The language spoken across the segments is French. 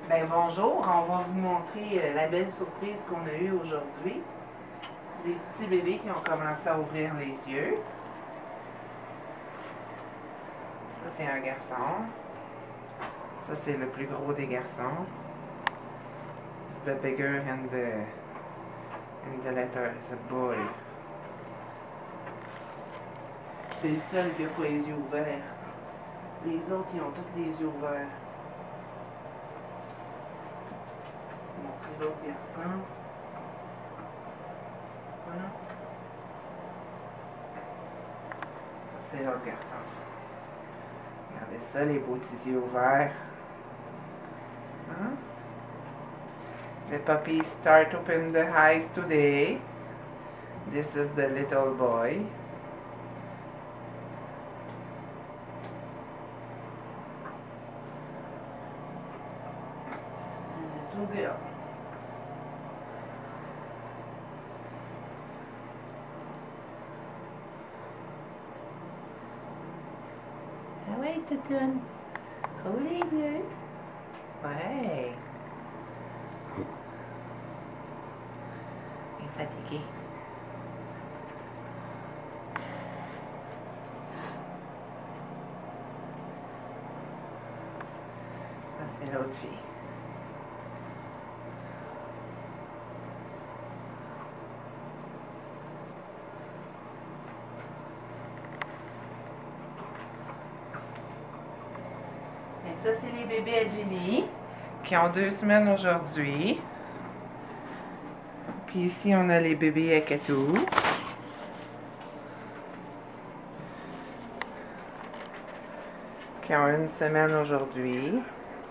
Ben bonjour, on va vous montrer la belle surprise qu'on a eue aujourd'hui. Des petits bébés qui ont commencé à ouvrir les yeux. Ça c'est un garçon. Ça c'est le plus gros des garçons. It's the bigger and the letter is a boy. C'est le seul qui n'a pas les yeux ouverts. Les autres, ils ont tous les yeux ouverts. Je vais montrer l'autre garçon. Voilà. Ça, c'est l'autre garçon. Regardez ça, les beaux petits yeux ouverts. Hein? The puppies start to open the eyes today. This is the little boy. And the two girls. Ah ouais, Toutoune. Ouvre les yeux. Ouais. Il est fatigué. Ça, c'est l'autre fille. Et ça, c'est les bébés à Jenny, qui ont 2 semaines aujourd'hui. Puis ici, on a les bébés à Katou. Qui ont 1 semaine aujourd'hui.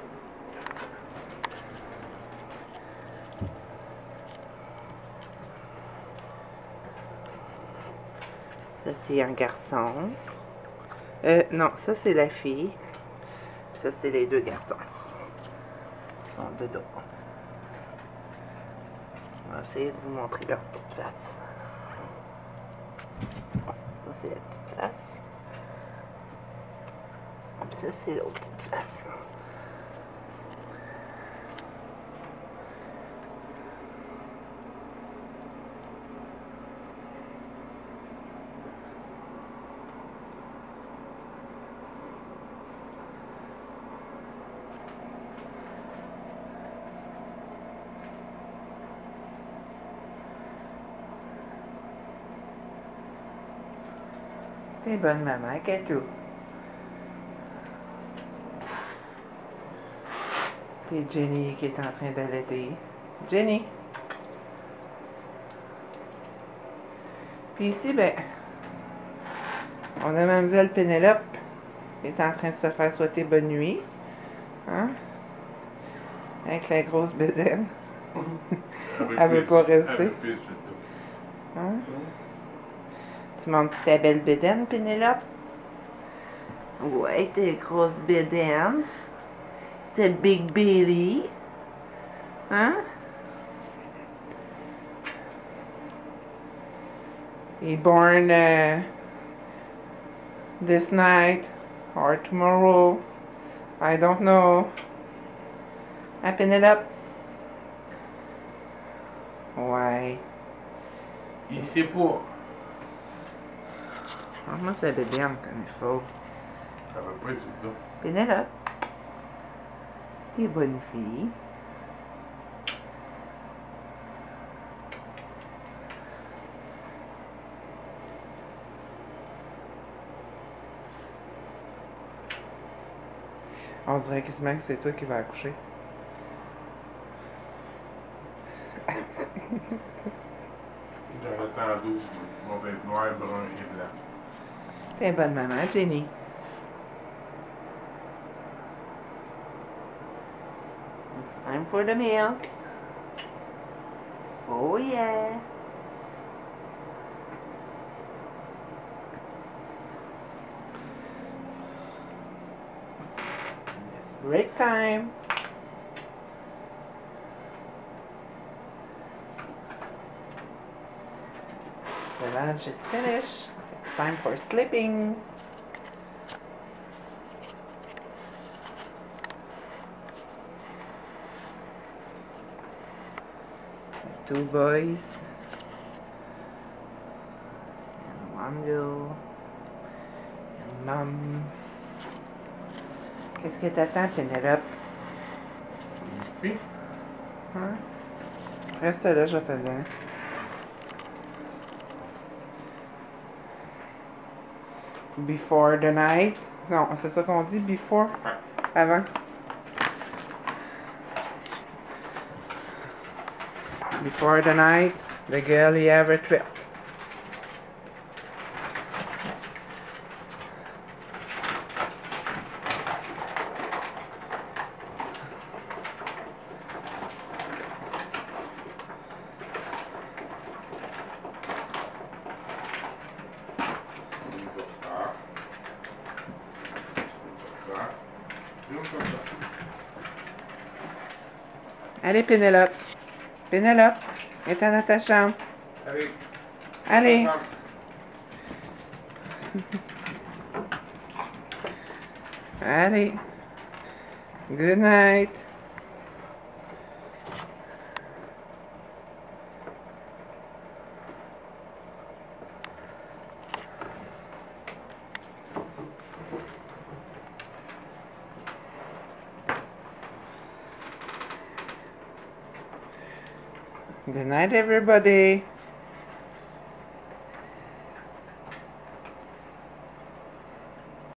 Ça, c'est un garçon. Non, ça, c'est la fille. Puis ça, c'est les 2 garçons. Ils sont de dos. On va essayer de vous montrer leur petite face. Ça, c'est la petite face. Puis ça, c'est l'autre petite face. T'es bonne maman, Katou. Et Jenny qui est en train d'allaiter. Jenny! Puis ici, ben, on a Mademoiselle Pénélope qui est en train de se faire souhaiter bonne nuit. Hein? Avec la grosse bédaine. Elle veut pas rester. Hein? Tu montres ta belle bédaine, Pénélope? Ouais, ta grosse bédaine. Ta big belly. Hein? He born this night or tomorrow. I don't know. Hein, Pénélope? Ouais. Il sait pas. Moi, c'est la bédaine comme il faut. Ça va pas être ça. Pénélope, t'es bonne fille. On dirait quasiment que c'est toi qui vas accoucher. J'aurais tant d'eau. Mon être noir, brun et blanc. T'es une bonne maman, Jenny. It's time for the milk. Oh yeah. It's break time. The lunch is finished. It's time for sleeping. two boys and one girl and mom. Qu'est-ce que t'attends, Pénélope? Oui. Hein? Reste là, je vais te le donner. Before the night. Non, c'est ça qu'on dit, before? Avant. Before the night, the girl you ever tripped. Allez, Pénélope. Pénélope, viens dans ta chambre. Allez. Allez. Allez. Good night. Good night, everybody.